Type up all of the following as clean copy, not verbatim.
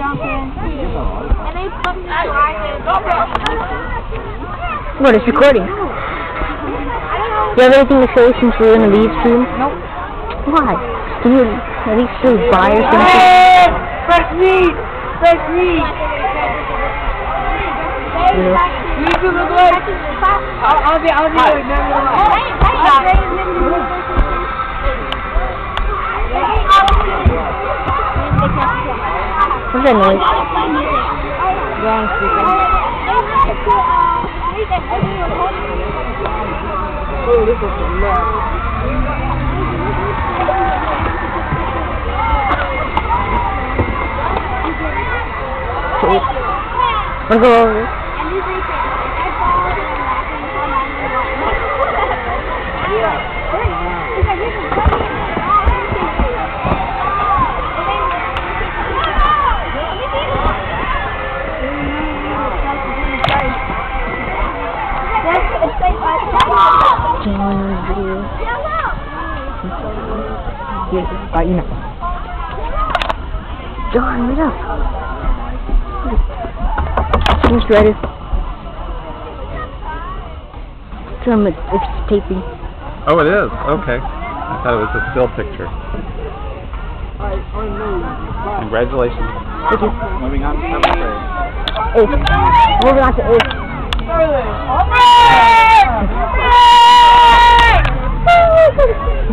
What, it's recording? Do you have anything to say since we're going to leave soon? Nope. Why? Can you at least say bye or something? Hey! Fresh meat! Fresh meat! Yeah. You do look like... I'll be like, What's that noise? Wrong speaker. Oh, this is a mess. Wanna go over this? You know. John, wait up. Who's ready? Tell him it's taping. Oh, it is? Okay. I thought it was a still picture. Congratulations. Thank you. Moving on to 7th grade. Moving on to 8th.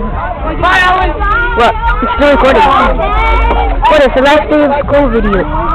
What? It's still recording. What? It's the last day of school video.